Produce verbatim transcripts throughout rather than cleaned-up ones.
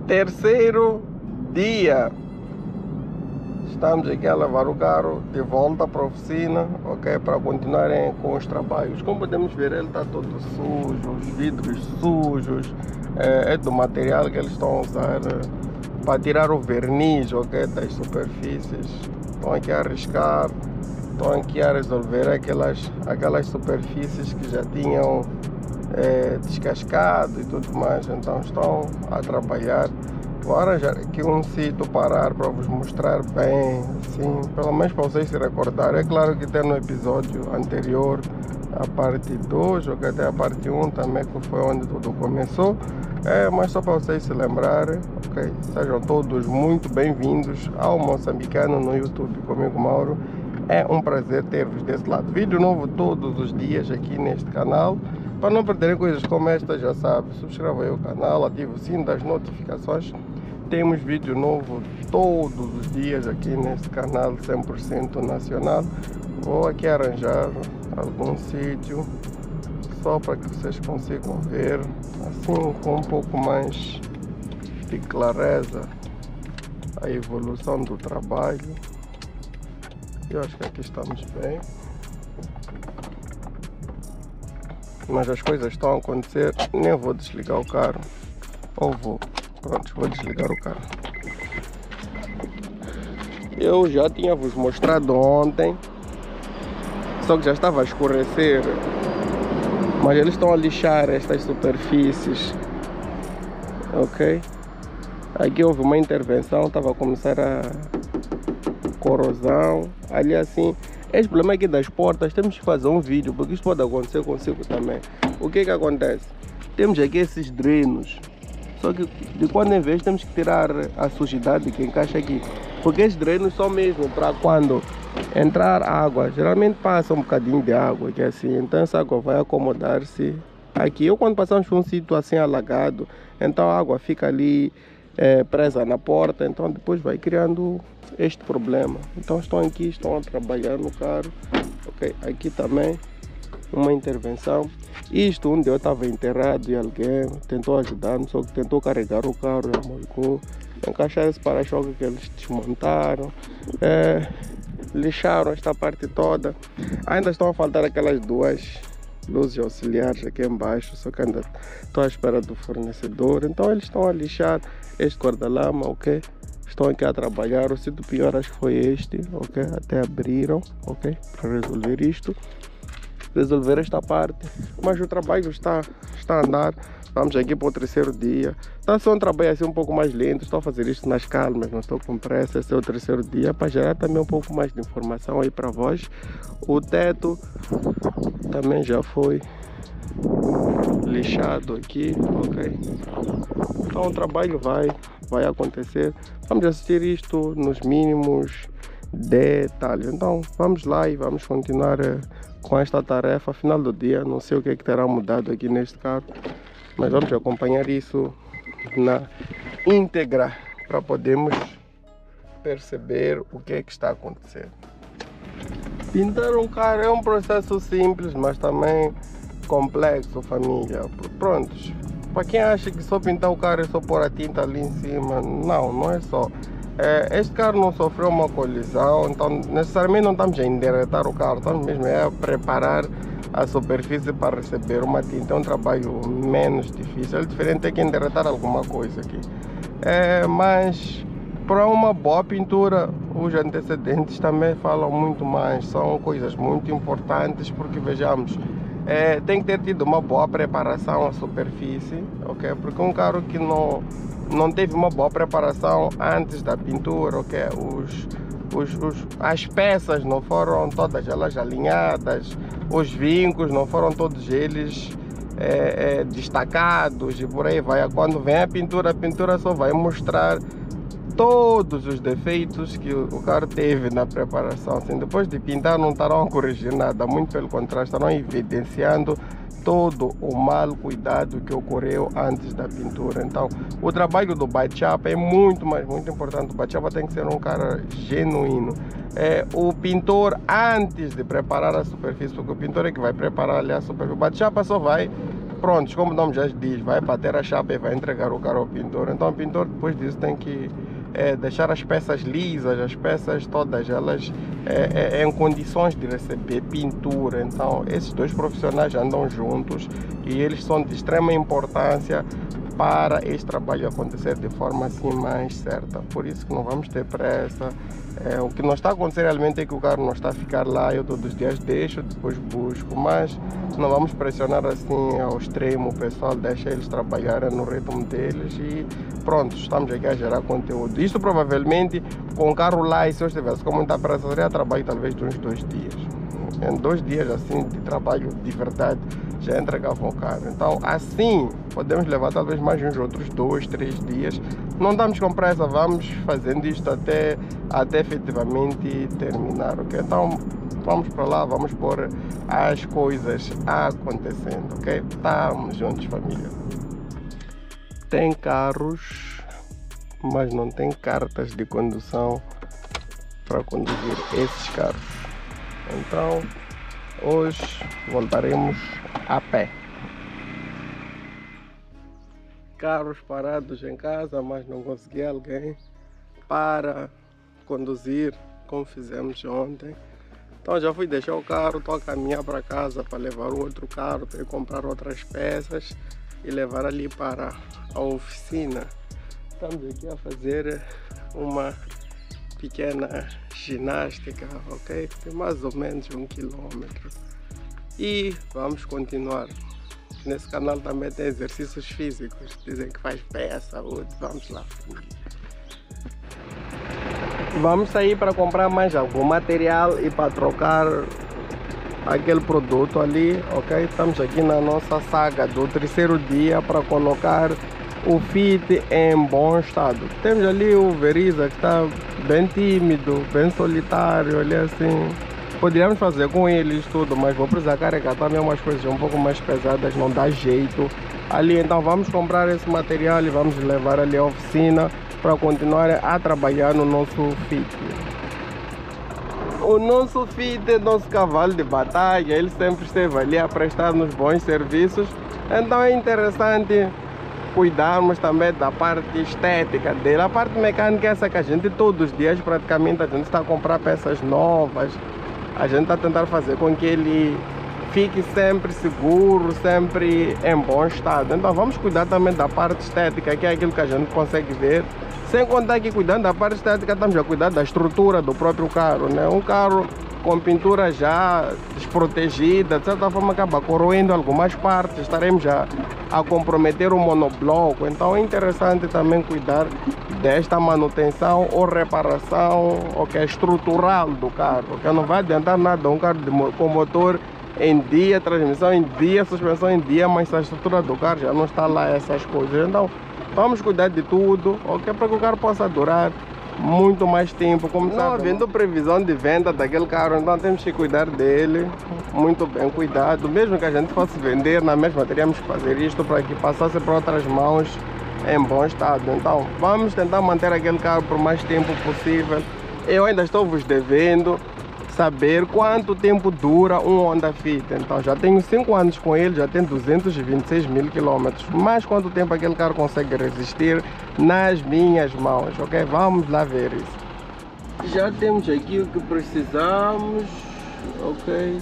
Terceiro dia. Estamos aqui a levar o carro de volta para a oficina, ok? Para continuarem com os trabalhos. Como podemos ver, ele está todo sujo, os vidros sujos. É, é do material que eles estão a usar para tirar o verniz, ok? Das superfícies. Estão aqui a arriscar, estão aqui a resolver aquelas, aquelas superfícies que já tinham é, descascado e tudo mais. Então estão a trabalhar. Vou arranjar aqui um sítio parar para vos mostrar bem, assim, pelo menos para vocês se recordarem. É claro que tem no episódio anterior a parte dois, ou até a parte um também, que foi onde tudo começou. É, mas só para vocês se lembrarem, ok? Sejam todos muito bem-vindos ao Moçambicano no YouTube comigo, Mauro. É um prazer ter-vos desse lado. Vídeo novo todos os dias aqui neste canal. Para não perderem coisas como esta, já sabe, subscreva aí o canal, ative o sino das notificações. Temos vídeo novo todos os dias aqui neste canal cem por cento nacional. Vou aqui arranjar algum sítio só para que vocês consigam ver, assim com um pouco mais de clareza, a evolução do trabalho. Eu acho que aqui estamos bem. Mas as coisas estão a acontecer, nem vou desligar o carro. Ou vou. Pronto, vou desligar o carro. Eu já tinha vos mostrado ontem, só que já estava a escurecer. Mas eles estão a lixar estas superfícies, ok? Aqui houve uma intervenção, estava a começar a corrosão. Ali assim, este problema aqui das portas, temos que fazer um vídeo, porque isto pode acontecer consigo também. O que que acontece? Temos aqui esses drenos, só que de quando em vez temos que tirar a sujidade que encaixa aqui, porque esses drenos são mesmo para quando entrar água, geralmente passa um bocadinho de água, que é assim, então essa água vai acomodar-se aqui. Eu quando passamos por um sítio assim alagado, então a água fica ali é, presa na porta, então depois vai criando este problema. Então estão aqui, estão a trabalhar no carro, ok? Aqui também uma intervenção. Isto onde eu estava enterrado e alguém tentou ajudar-me, só que tentou carregar o carro, encaixar esse para-choque que eles desmontaram, é, lixaram esta parte toda. Ainda estão a faltar aquelas duas luzes auxiliares aqui embaixo, só que ainda estou à espera do fornecedor. Então eles estão a lixar este guarda-lama, ok? Estão aqui a trabalhar. O sítio pior acho que foi este, ok? Até abriram, ok? Para resolver isto, resolver esta parte. Mas o trabalho está, está a andar. Vamos aqui para o terceiro dia. Está só um trabalho assim um pouco mais lento. Estou a fazer isto nas calmas, não estou com pressa. Esse é o terceiro dia, para gerar também um pouco mais de informação aí para vós. O teto também já foi lixado aqui, ok? Então o trabalho vai, vai acontecer. Vamos assistir isto nos mínimos detalhes. Então vamos lá e vamos continuar com esta tarefa. Final do dia, não sei o que é que terá mudado aqui neste carro, mas vamos acompanhar isso na íntegra para podermos perceber o que é que está acontecendo. Pintar um carro é um processo simples, mas também complexo, família. Prontos, para quem acha que só pintar o carro é só pôr a tinta ali em cima, não, não é só. É, este carro não sofreu uma colisão, então necessariamente não estamos a endireitar o carro, estamos mesmo a preparar a superfície para receber uma tinta. É um trabalho menos difícil. É diferente é que endireitar alguma coisa aqui. É, mas para uma boa pintura, os antecedentes também falam muito mais. São coisas muito importantes, porque vejamos, é, tem que ter tido uma boa preparação à superfície, ok? Porque um carro que não, não teve uma boa preparação antes da pintura, ok? Os, os, os, as peças não foram todas elas alinhadas, os vincos não foram todos eles é, é, destacados e por aí vai. Quando vem a pintura, a pintura só vai mostrar todos os defeitos que o carro teve na preparação. Assim, depois de pintar não estarão a corrigir nada, muito pelo contrário, estarão evidenciando todo o mal cuidado que ocorreu antes da pintura. Então o trabalho do bate-chapa é muito, mas muito importante. O bate-chapa tem que ser um cara genuíno. É, o pintor, antes de preparar a superfície, porque o pintor é que vai preparar ali a superfície, o bate-chapa só vai pronto, como o nome já diz, vai bater a chapa e vai entregar o carro ao pintor. Então o pintor depois disso tem que é, deixar as peças lisas, as peças todas elas é, é, em condições de receber pintura. Então esses dois profissionais andam juntos e eles são de extrema importância para este trabalho acontecer de forma assim mais certa. Por isso que não vamos ter pressa. É, o que não está acontecendo realmente é que o carro não está a ficar lá, eu todos os dias deixo, depois busco, mas não vamos pressionar assim ao extremo, o pessoal deixa eles trabalharem no ritmo deles e pronto, estamos aqui a gerar conteúdo. Isto provavelmente com o carro lá, e se eu estivesse com muita pressa, seria trabalho talvez de uns dois dias. Em dois dias assim de trabalho de verdade já entregava o carro. Então assim podemos levar talvez mais uns outros dois, três dias. Não damos com pressa, vamos fazendo isto até, até efetivamente terminar, ok? Então vamos para lá, vamos pôr as coisas acontecendo, ok? Estamos juntos, família. Tem carros, mas não tem cartas de condução para conduzir esses carros. Então hoje voltaremos a pé. Carros parados em casa, mas não consegui alguém para conduzir como fizemos ontem. Então já fui deixar o carro, estou a caminhar para casa para levar o outro carro, para ir comprar outras peças e levar ali para a oficina. Estamos aqui a fazer uma pequena ginástica, ok? Tem mais ou menos um quilômetro. E vamos continuar. Nesse canal também tem exercícios físicos. Dizem que faz bem à saúde. Vamos lá, família. Vamos sair para comprar mais algum material e para trocar aquele produto ali, ok? Estamos aqui na nossa saga do terceiro dia para colocar o Fit em bom estado. Temos ali o Veriza que está bem tímido, bem solitário, ali assim. Poderíamos fazer com eles tudo, mas vou precisar carregar também umas coisas um pouco mais pesadas, não dá jeito ali. Então vamos comprar esse material e vamos levar ali à oficina para continuar a trabalhar no nosso Fit. O nosso Fit, nosso cavalo de batalha, ele sempre esteve ali a prestar-nos bons serviços. Então é interessante cuidarmos também da parte estética dele. A parte mecânica é essa que a gente todos os dias praticamente a gente está a comprar peças novas. A gente está a tentar fazer com que ele fique sempre seguro, sempre em bom estado. Então vamos cuidar também da parte estética, que é aquilo que a gente consegue ver. Sem contar que cuidando da parte estética, estamos a cuidar da estrutura do próprio carro, né? Um carro com pintura já desprotegida, de certa forma acaba corroendo algumas partes, estaremos já a comprometer o monobloco. Então é interessante também cuidar desta manutenção ou reparação, okay, estrutural do carro, porque não vai adiantar nada um carro de, com motor em dia, transmissão em dia, suspensão em dia, mas se a estrutura do carro já não está lá, essas coisas. Então vamos cuidar de tudo, ok, para que o carro possa durar muito mais tempo. Como não havendo previsão de venda daquele carro, então temos que cuidar dele muito bem cuidado. Mesmo que a gente fosse vender, na mesma teríamos que fazer isto para que passasse para outras mãos em bom estado. Então vamos tentar manter aquele carro por mais tempo possível. Eu ainda estou vos devendo saber quanto tempo dura um Honda Fit. Então já tenho cinco anos com ele, já tem duzentos e vinte e seis mil quilômetros. Mas quanto tempo aquele carro consegue resistir nas minhas mãos, ok? Vamos lá ver isso. Já temos aqui o que precisamos, ok?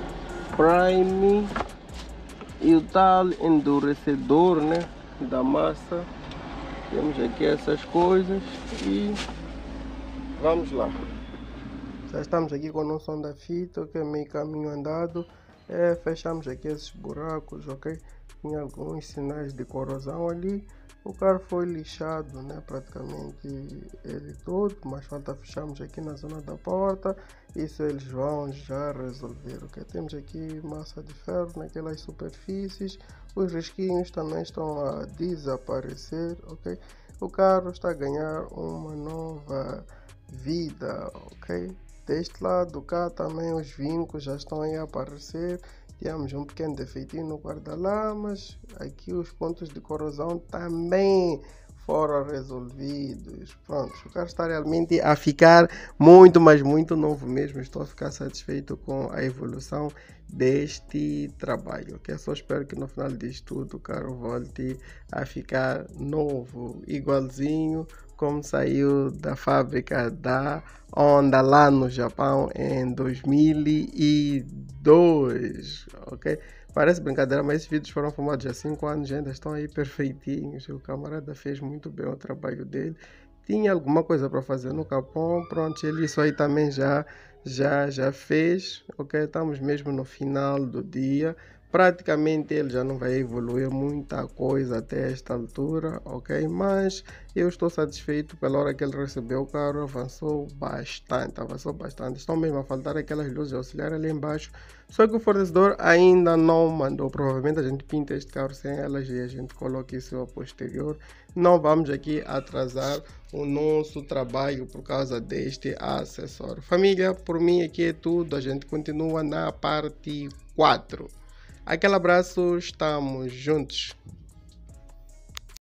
Prime e o tal endurecedor, né, da massa. Temos aqui essas coisas e vamos lá. Já estamos aqui com o nosso Honda Fit, ok? Meio caminho andado. É, fechamos aqui esses buracos, ok? Tinha alguns sinais de corrosão ali. O carro foi lixado, né? Praticamente ele todo, mas falta fecharmos aqui na zona da porta. Isso eles vão já resolver, ok? Temos aqui massa de ferro naquelas superfícies. Os risquinhos também estão a desaparecer, ok? O carro está a ganhar uma nova vida, ok? Deste lado cá também os vincos já estão aí a aparecer. Temos um pequeno defeitinho no guarda-lamas. Aqui os pontos de corrosão também foram resolvidos. Pronto, o carro está realmente a ficar muito, mas muito novo mesmo. Estou a ficar satisfeito com a evolução deste trabalho, ok? Só espero que no final disto tudo o carro volte a ficar novo, igualzinho como saiu da fábrica da Honda lá no Japão em dois mil e dois, ok? Parece brincadeira, mas esses vídeos foram filmados há cinco anos e ainda estão aí perfeitinhos. O camarada fez muito bem o trabalho dele. Tinha alguma coisa para fazer no capão, pronto, ele isso aí também já, já, já fez, ok? Estamos mesmo no final do dia. Praticamente ele já não vai evoluir muita coisa até esta altura, ok? Mas eu estou satisfeito pela hora que ele recebeu o carro, avançou bastante, avançou bastante. Estão mesmo a faltar aquelas luzes auxiliares ali embaixo, só que o fornecedor ainda não mandou. Provavelmente a gente pinta este carro sem elas e a gente coloca isso a posterior. Não vamos aqui atrasar o nosso trabalho por causa deste acessório. Família, por mim aqui é tudo, a gente continua na parte quatro. Aquele abraço, estamos juntos.